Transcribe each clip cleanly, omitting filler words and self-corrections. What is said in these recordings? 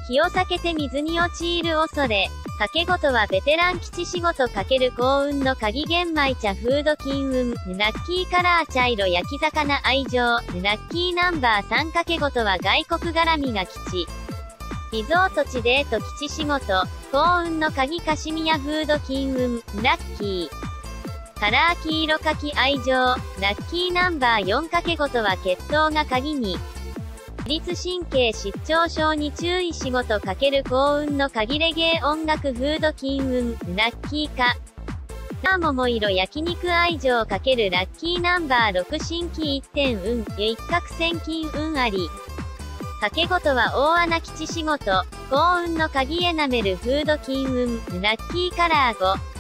気を避けて水に陥る恐れ。賭け事はベテラン吉仕事×幸運の鍵玄米茶フード金運。ラッキーカラー茶色焼き魚愛情。ラッキーナンバー3賭け事は外国絡みが吉。リゾート地デート吉仕事。幸運の鍵カシミヤフード金運。ラッキー。カラー黄色柿愛情。ラッキーナンバー4賭け事は血統が鍵に。自律神経失調症に注意仕事×幸運の鍵レゲエ音楽フード金運。ラッキー化。桃色焼肉愛情×ラッキーナンバー6新規一点運。一攫千金運あり。賭け事は大穴吉仕事。幸運の鍵エナメルフード金運。ラッキーカラー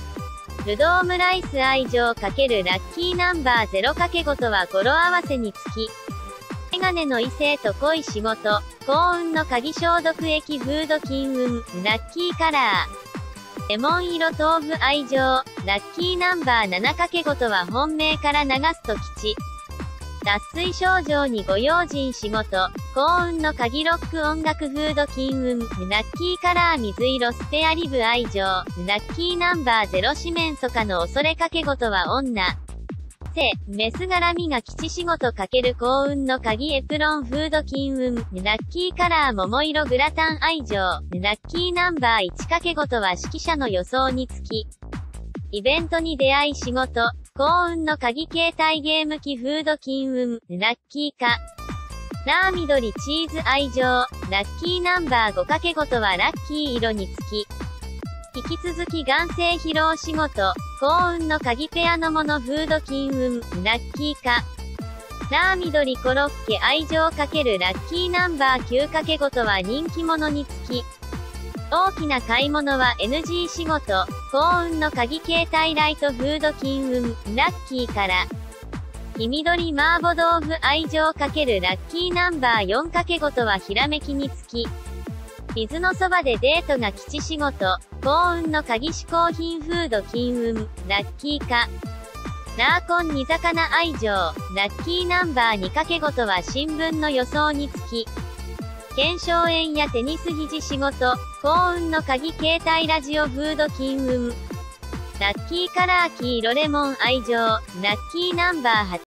5。ルドームライス愛情×ラッキーナンバー0賭け事は語呂合わせにつき。メガネの異性と恋仕事。幸運の鍵消毒液フード金運。ラッキーカラー。レモン色豆腐愛情。ラッキーナンバー7賭け事は本命から流すと吉。脱水症状にご用心仕事。幸運の鍵ロック音楽フード金運。ラッキーカラー水色スペアリブ愛情。ラッキーナンバー0四面楚歌の恐れ賭け事は女。メス絡みが吉仕事×幸運の鍵エプロンフード金運。ラッキーカラー桃色グラタン愛情。ラッキーナンバー1賭け事は指揮者の予想につき。イベントに出会い仕事。幸運の鍵携帯ゲーム機フード金運。ラッキー化。ラー緑チーズ愛情。ラッキーナンバー5賭け事はラッキー色につき。引き続き眼性疲労仕事。幸運の鍵ペアのものフード金運。ラッキー化。ラー緑コロッケ愛情×ラッキーナンバー9賭け事は人気者につき。大きな買い物は NG 仕事。幸運の鍵携帯ライトフード金運。ラッキーから。黄緑麻婆豆腐愛情×ラッキーナンバー4賭け事はひらめきにつき。水のそばでデートが吉仕事。幸運の鍵嗜好品フード金運。ラッキー化。ラーコン煮魚愛情。ラッキーナンバー2賭け事は新聞の予想につき。腱鞘炎やテニス肘仕事。幸運の鍵携帯ラジオフード金運。ラッキーカラー黄色レモン愛情。ラッキーナンバー8